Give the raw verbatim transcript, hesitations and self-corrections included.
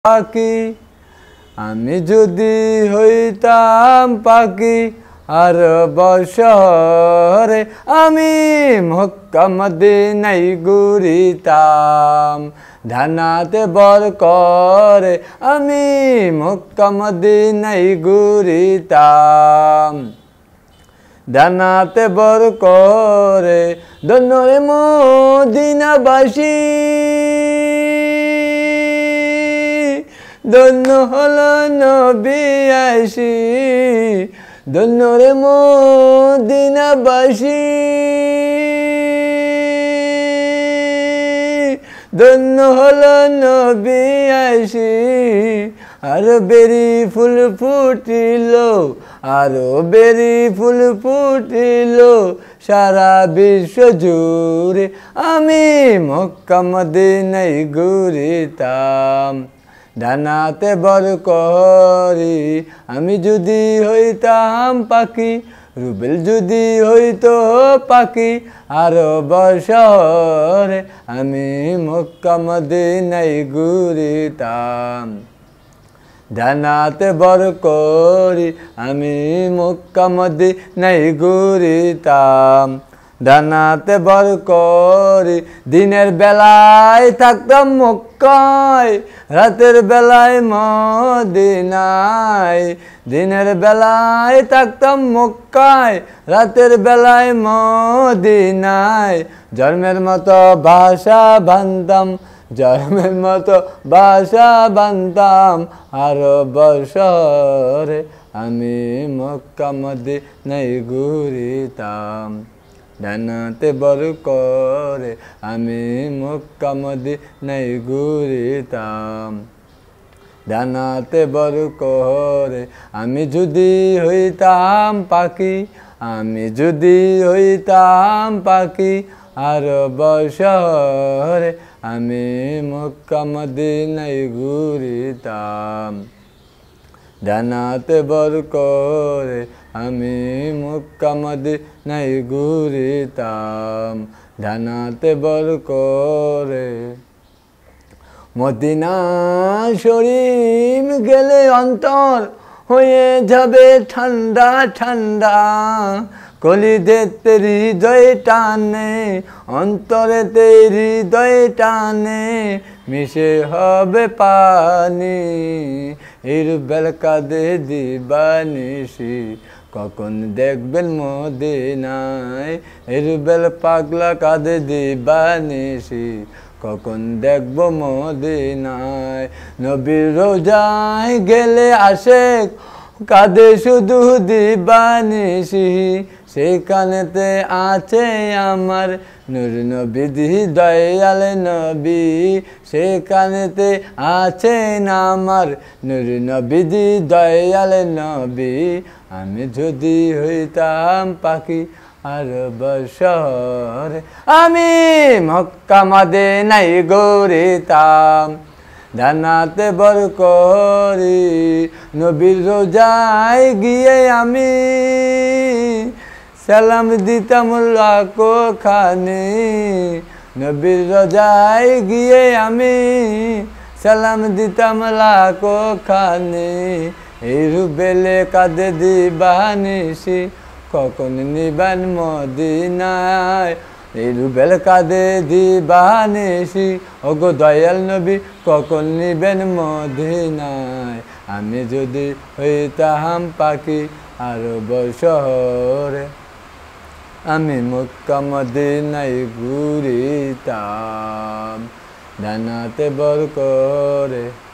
পাখি আমি যদি হইতাম পাখি আরব শহরে আমি মক্কা মদিনায় ঘুরিতাম ধানাতে বর করে আমি মক্কা মদিনায় ঘুরিতাম ধানাতে বর করে ধন্যরে মদিনাবাসী ধন্য হলো নবী আসি ধন্য রে মদিনাবাসী ধন্য হলো নবী আসি আরো বেরি ফুল ফুটিল আরো বেরি ফুল ফুটিল সারা বিশ্ব জুড়ে আমি মক্কা মদিনায় ঘুরিতাম ধানাতে বর করি আমি যদি হইতাম পাখি রুবেল যদি হইতো পাখি আরব শহরে আমি মক্কা মদিনায় ঘুরিতাম ধানাতে বর করি আমি মক্কা মদিনায় ঘুরিতাম ধানাতে বর করি দিনের বেলায় থাকতাম মক্কায় রাতের বেলায় মদিনায় দিনের বেলায় থাকতাম মক্কায় রাতের বেলায় মদিনায় জন্মের মতো ভাষা বানতাম জন্মের মতো ভাষা বানতাম আরব শহরে আমি মক্কা মদিনায় ঘুরিতাম ধানাতে বর করে আমি মক্কা মদিনায় ঘুরিতাম ধানাতে বর করে আমি যদি হইতাম পাখি আমি যদি হইতাম পাখি আরব শহরে আমি মক্কা মদিনায় ঘুরিতাম ধানাতে বর করে আমি মক্কা মদিনায় ঘুরিতাম ধানাতে বর করে মদিনা শরীফ গেলে অন্তর হয়ে যাবে ঠান্ডা ঠান্ডা কলিদেতে হৃদয় টানে অন্তরেতে হৃদয় টানে মিশে হবে পানি ইরবেল কাঁদে দিবানিশি কখন দেখবেন মদিনায় ইরবেল পাগলা কাঁদে দিবানিশি কখন দেখব মদিনায় নবীর রোজায় গেলে আশেক কাঁদে শুধু দিবানিশি সেখানেতে আছে আমার নূর নবী দয়াল নবী সেখানেতে আছেন আমার নূর নবী দয়াল নবী আমি যদি হইতাম পাখি আরব শহরে আমি মক্কা মদিনায় ঘুরিতাম ধানাতে বর করি নবীর রোজায় গিয়ে আমি সালাম দিতাম লাখো খানি নবীর রোজায় গিয়ে আমি সালাম দিতাম লাখো খানি এই রুবেলে কাঁদে দিবানিশি কখন নিবান মদিনায় এই রুবেল কাঁদে দিবানিশি ওগো দয়াল নবী কখন নিবেন মদিনায় আমি যদি হইতাম পাখি আরব শহরে আমি মক্কা মদিনায় ঘুরিতাম ধানাতে বর করে।